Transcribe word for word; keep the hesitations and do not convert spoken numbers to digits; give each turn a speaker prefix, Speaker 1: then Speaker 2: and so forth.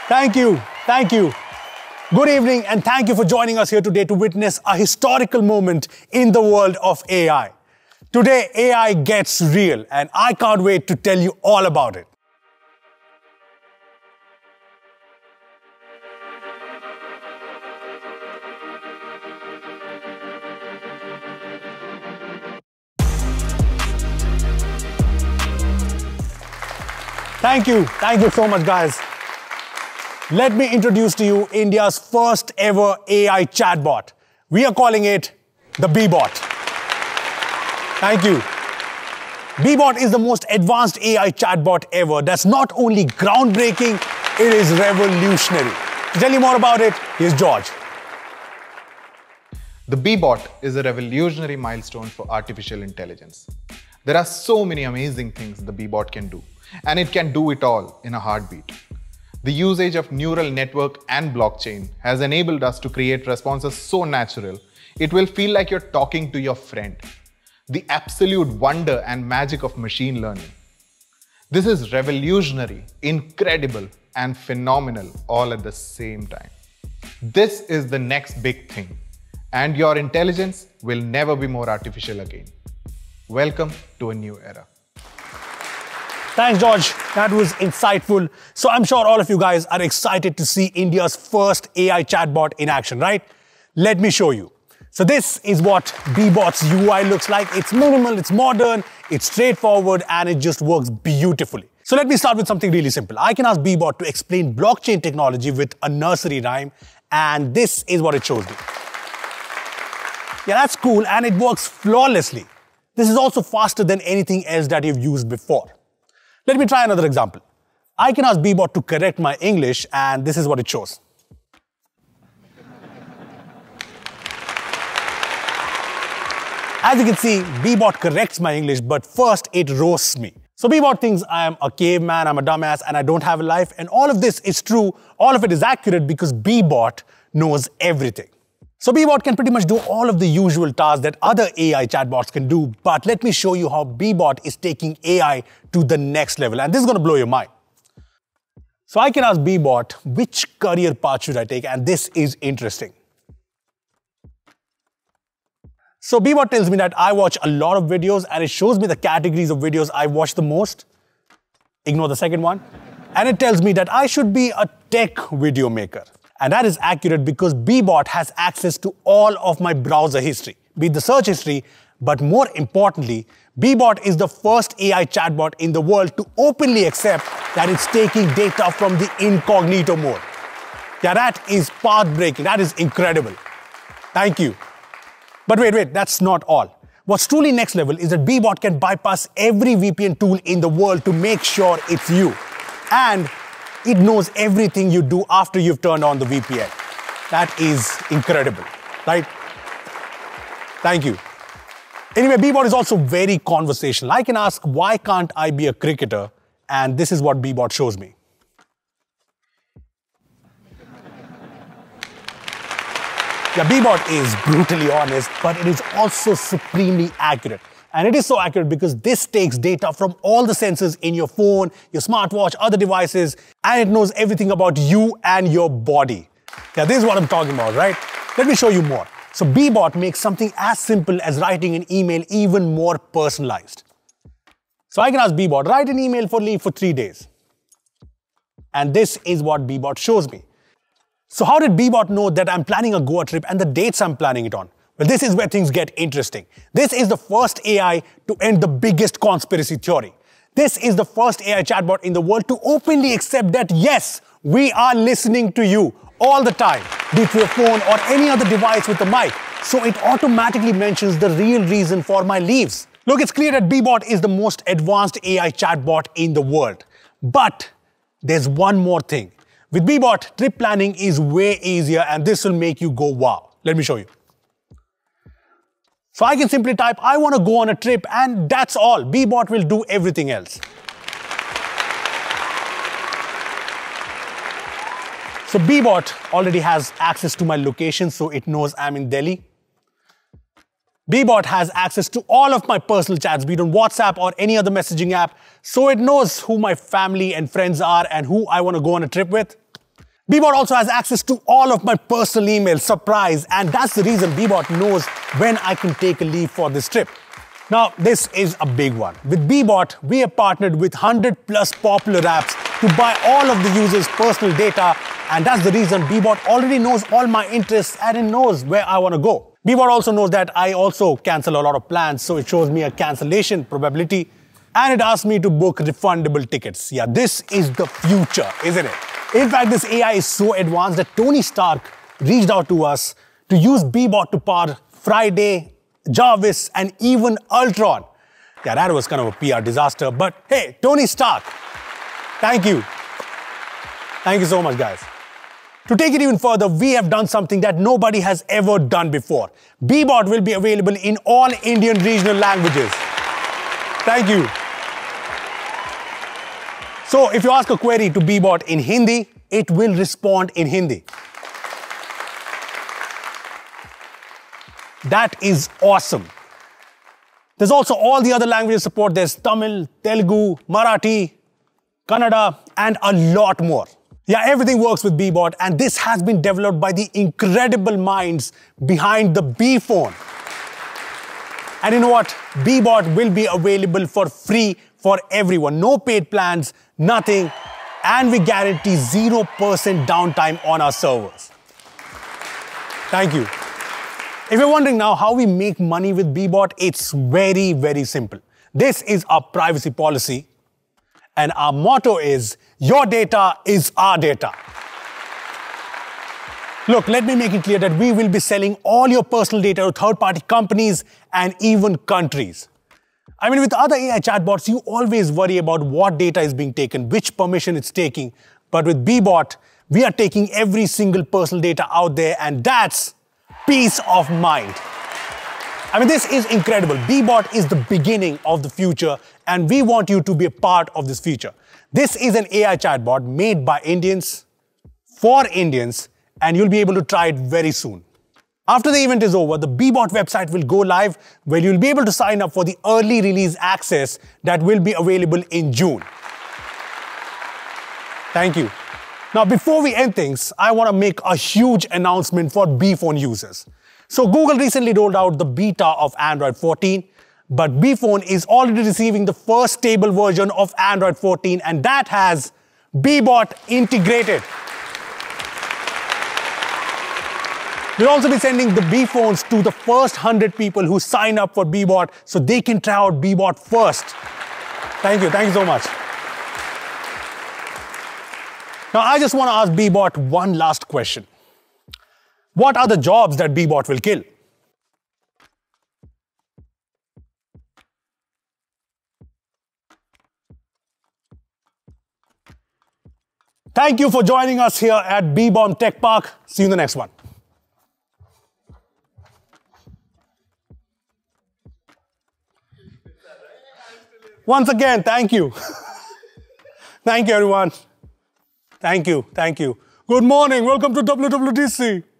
Speaker 1: Thank you, thank you. Good evening and thank you for joining us here today to witness a historical moment in the world of A I. Today, A I gets real and I can't wait to tell you all about it. Thank you, thank you so much guys. Let me introduce to you India's first ever A I chatbot. We are calling it the BBot. Thank you. BBot is the most advanced A I chatbot ever that's not only groundbreaking, it is revolutionary. To tell you more about it, here's George.
Speaker 2: The BBot is a revolutionary milestone for artificial intelligence. There are so many amazing things the BBot can do, and it can do it all in a heartbeat. The usage of neural network and blockchain has enabled us to create responses so natural, it will feel like you're talking to your friend. The absolute wonder and magic of machine learning. This is revolutionary, incredible, and phenomenal all at the same time. This is the next big thing, and your intelligence will never be more artificial again. Welcome to a new era.
Speaker 1: Thanks, George. That was insightful. So I'm sure all of you guys are excited to see India's first A I chatbot in action, right? Let me show you. So this is what BBot's U I looks like. It's minimal, it's modern, it's straightforward, and it just works beautifully. So let me start with something really simple. I can ask BBot to explain blockchain technology with a nursery rhyme, and this is what it shows me. Yeah, that's cool, and it works flawlessly. This is also faster than anything else that you've used before. Let me try another example. I can ask BBot to correct my English, and this is what it shows. As you can see, BBot corrects my English, but first it roasts me. So BBot thinks I'm a caveman, I'm a dumbass, and I don't have a life, and all of this is true, all of it is accurate because BBot knows everything. So BBot can pretty much do all of the usual tasks that other A I chatbots can do, but let me show you how BBot is taking A I to the next level, and this is going to blow your mind. So I can ask BBot, which career path should I take, and this is interesting. So BBot tells me that I watch a lot of videos, and it shows me the categories of videos I watch the most. Ignore the second one. And it tells me that I should be a tech video maker. And that is accurate because BBot has access to all of my browser history, be it the search history, but more importantly, BBot is the first A I chatbot in the world to openly accept that it's taking data from the incognito mode. Yeah, that is path-breaking, that is incredible. Thank you. But wait, wait, that's not all. What's truly next level is that BBot can bypass every V P N tool in the world to make sure it's you. And it knows everything you do after you've turned on the V P N. That is incredible, right? Thank you. Anyway, BBot is also very conversational. I can ask, why can't I be a cricketer? And this is what BBot shows me. Yeah, BBot is brutally honest, but it is also supremely accurate. And it is so accurate because this takes data from all the sensors in your phone, your smartwatch, other devices, and it knows everything about you and your body. Yeah, this is what I'm talking about, right? Let me show you more. So BBot makes something as simple as writing an email even more personalized. So I can ask BBot, write an email for leave for three days. And this is what BBot shows me. So how did BBot know that I'm planning a Goa trip and the dates I'm planning it on? Well, this is where things get interesting. This is the first A I to end the biggest conspiracy theory. This is the first A I chatbot in the world to openly accept that, yes, we are listening to you all the time, be it through your phone or any other device with a mic. So it automatically mentions the real reason for my leaves. Look, it's clear that BBot is the most advanced A I chatbot in the world. But there's one more thing. With BBot, trip planning is way easier, and this will make you go wow. Let me show you. So I can simply type, I want to go on a trip, and that's all. BBot will do everything else. So BBot already has access to my location, so it knows I'm in Delhi. BBot has access to all of my personal chats, be it on WhatsApp or any other messaging app, so it knows who my family and friends are and who I want to go on a trip with. BBot also has access to all of my personal emails, surprise, and that's the reason BBot knows when I can take a leave for this trip. Now, this is a big one. With BBot, we have partnered with one hundred plus popular apps to buy all of the users' personal data, and that's the reason BBot already knows all my interests and it knows where I want to go. BBot also knows that I also cancel a lot of plans, so it shows me a cancellation probability, and it asks me to book refundable tickets. Yeah, this is the future, isn't it? In fact, this A I is so advanced that Tony Stark reached out to us to use BBot to power Friday, Jarvis, and even Ultron. Yeah, that was kind of a P R disaster, but hey, Tony Stark, thank you. Thank you so much, guys. To take it even further, we have done something that nobody has ever done before. BBot will be available in all Indian regional languages. Thank you. So if you ask a query to BBot in Hindi, it will respond in Hindi. That is awesome. There's also all the other languages support. There's Tamil, Telugu, Marathi, Kannada, and a lot more. Yeah, everything works with BBot, and this has been developed by the incredible minds behind the B phone. And you know what? BBot will be available for free for everyone. No paid plans, nothing, and we guarantee zero percent downtime on our servers. Thank you. If you're wondering now how we make money with BBot, it's very, very simple. This is our privacy policy, and our motto is, your data is our data. Look, let me make it clear that we will be selling all your personal data to third-party companies and even countries. I mean, with other A I chatbots, you always worry about what data is being taken, which permission it's taking. But with BBot, we are taking every single personal data out there, and that's peace of mind. I mean, this is incredible. BBot is the beginning of the future, and we want you to be a part of this future. This is an A I chatbot made by Indians, for Indians, and you'll be able to try it very soon. After the event is over, the BBot website will go live, where you'll be able to sign up for the early release access that will be available in June. Thank you. Now, before we end things, I want to make a huge announcement for B phone users. So Google recently rolled out the beta of Android fourteen, but B phone is already receiving the first stable version of Android fourteen, and that has BBot integrated. We'll also be sending the B phones to the first one hundred people who sign up for BBot so they can try out BBot first. Thank you. Thank you so much. Now, I just want to ask BBot one last question. What are the jobs that BBot will kill? Thank you for joining us here at Beebom Tech Park. See you in the next one. Once again, thank you. Thank you, everyone. Thank you. Thank you. Good morning. Welcome to W W D C.